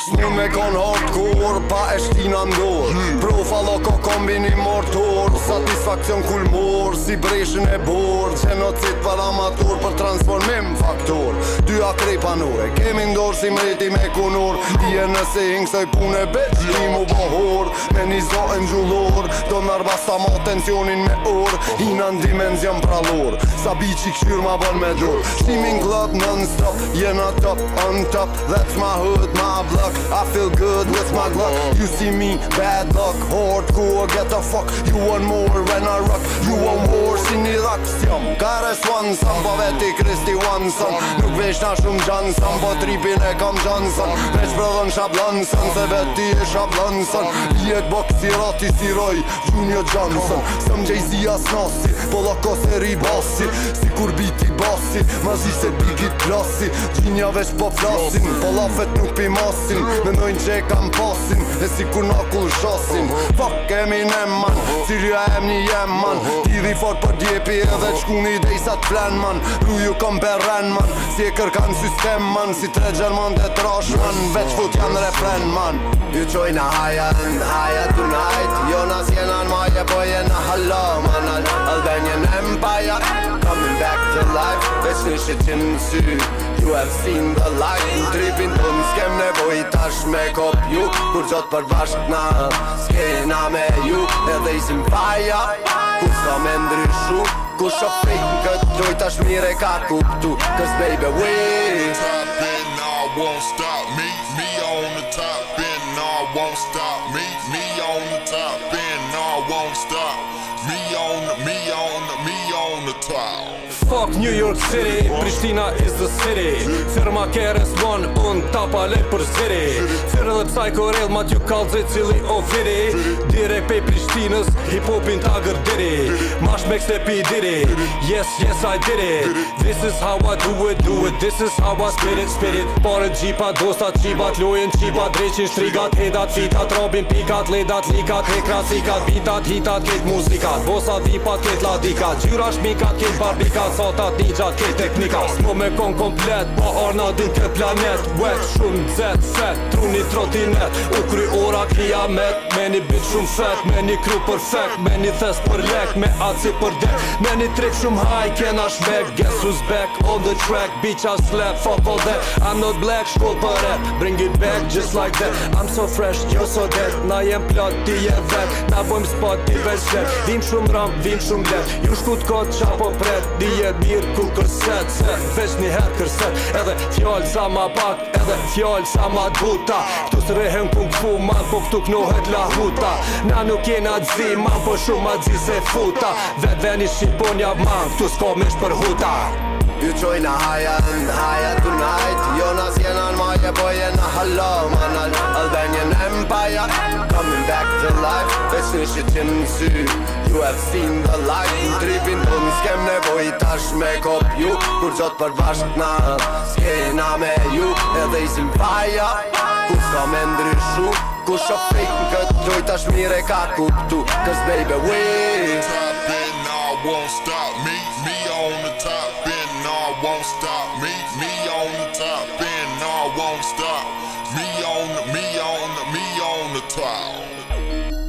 S'mun me kon hardcore, pa e shtina ndor Profa loko kombinim mortor Satisfakcion kulmor, si breshin e bor Genocid për amator, për transformim faktor Dy akrej panore, kemi ndor si mreti me kunor Ije nëse hingsoj pune bitch, i mu bohor Me një zoën gjullor, do narbasta ma tensionin me or Hina në dimenzion pralor, sa bici këshyr ma bon me dur Shtimin club non-stop, jena top on top That's my hood, my block, I feel good with my luck You see me, bad luck, hardcore, get the fuck You want more when I rock, you want more Si një aksjom, kare swanson Po veti Kristi Wanson Nuk vesh na shumë Johnson Po tripin e kam Johnson Veç brëdhën shablonson Se veti e shablonson Lijet boksi rati si Roy Junior Johnson Sëm Jay-Z as nasi Po loko se ribasi Si kur biti basi Mazi se bigit klasi Gjinja veç po flasin Po lafet nuk pimasin Menojnë që e kam pasin E si kur na kull shasin Fuck Eminem man Sirja em një jem man Tiri fort për djepi edhe qkuni dhej sa t'flen man Ruju kom berren man Si e kërkan system man Si tre gjerman dhe trash man Veç fut janë refren man Ju qojna higher and higher tonight Jo nas jena n'maje po jena halla man Albanian Empire Coming back to life Veç një shqeqin në sy You have seen the light Në tripin ton s'kem nevoj tash me kop ju Kur gjot për bashk na S'kena me ju Edhe isim faja Kur s'ka me ndryshu Kur shok fake në këtë loj tash mire ka kuptu Cause baby we Top and I won't stop me on the top and I won't stop me on the top and I won't stop me on the top Fuck New York City, Prishtina is the city Firma keres mon, unë tapale për ziri Firë dhe psycho real, ma t'ju kalze cili o viri Direk pej Prishtinës, hip-hopin ta gërdiri Mash me kste pi diri Yes, yes I did it This is how I do it This is how I spit it Pare gjipa, dostat, qibat, lojen, qipat Dreqin, shtrigat, hedat, fitat Robin, pikat, ledat, likat Hekrat, sikat, bitat, hitat, ket muzikat Bosa, vipat, ket ladikat Gjyra, shmikat, ket barbikat Satat, ninjat, ket teknikat S'mo me kon komplet Pa arna din kët planet Wet, shumë zet, fet Truni trotinet U kry ora kiamet Me një bit shumë fet Me një kru perfect Me një thes për lek Me aci për dek Me një trik shumë high Kena shbek Guess who's back on the track Bitch I slap Fuck all that I'm not black Shkoll për rap Bring it back just like that I'm so fresh Jo so dead Na jem plot Ti je vet Na bojmë spot Ti veç let Vim shumë ram Vim shumë let Ju shkut kot qa po pret Di je mirë ku kërset Se veç një her kërset Edhe fjall sa ma pak Edhe fjall sa ma d'buta Këtu s'rehem kung fu man Po këtu knohet la huta Na nuk jena d'zi man Po shumë ma d'zi se futa Vet veni shqiponja man Këtu s'ko mish për huta Ju qojna higher and higher tonight Jo nas jena n'maje po jena halla man Albanian Empire Coming back to life Veç një shqeqin në sy You have seen the light Në tripin ton s'kem nevoj tash me kop ju Kur gjot për bashk na S'kena me ju Edhe isim faja Kur s'ka me ndryshu Kur shok fake në këtë loj tash mire ka kuptu Cause baby we Top and I won't stop me on the top and I won't stop me on the top and I won't stop me on the top